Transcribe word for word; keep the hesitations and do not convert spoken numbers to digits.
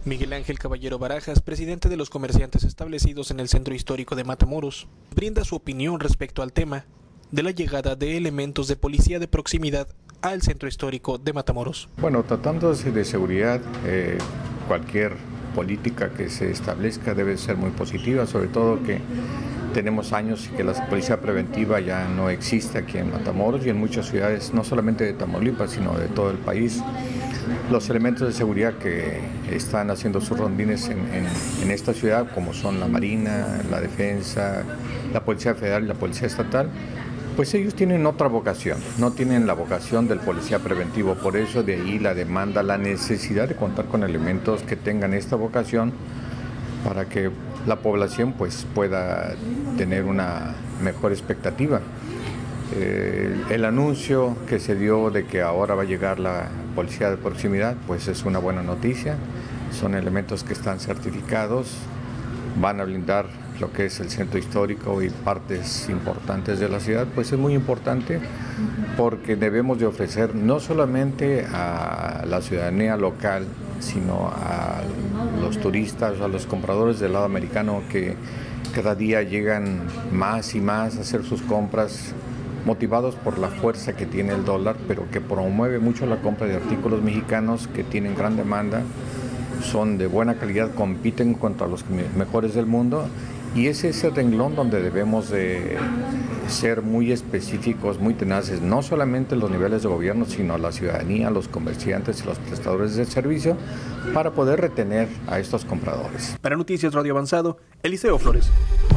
Miguel Ángel Caballero Barajas, presidente de los comerciantes establecidos en el centro histórico de Matamoros, brinda su opinión respecto al tema de la llegada de elementos de policía de proximidad al centro histórico de Matamoros. Bueno, tratándose de seguridad, eh, cualquier política que se establezca debe ser muy positiva, sobre todo que tenemos años y que la policía preventiva ya no existe aquí en Matamoros y en muchas ciudades, no solamente de Tamaulipas, sino de todo el país. Los elementos de seguridad que están haciendo sus rondines en, en, en esta ciudad, como son la Marina, la Defensa, la Policía Federal y la Policía Estatal, pues ellos tienen otra vocación, no tienen la vocación del policía preventivo, por eso de ahí la demanda, la necesidad de contar con elementos que tengan esta vocación para que la población pues pueda tener una mejor expectativa. Eh, el anuncio que se dio de que ahora va a llegar la policía de proximidad, pues es una buena noticia, son elementos que están certificados, van a blindar lo que es el centro histórico y partes importantes de la ciudad, pues es muy importante porque debemos de ofrecer no solamente a la ciudadanía local, sino a los turistas, a los compradores del lado americano que cada día llegan más y más a hacer sus compras, motivados por la fuerza que tiene el dólar, pero que promueve mucho la compra de artículos mexicanos que tienen gran demanda, son de buena calidad, compiten contra los mejores del mundo, y es ese renglón donde debemos de ser muy específicos, muy tenaces, no solamente los niveles de gobierno, sino la ciudadanía, los comerciantes y los prestadores de servicio, para poder retener a estos compradores. Para Noticias Radio Avanzado, Eliseo Flores.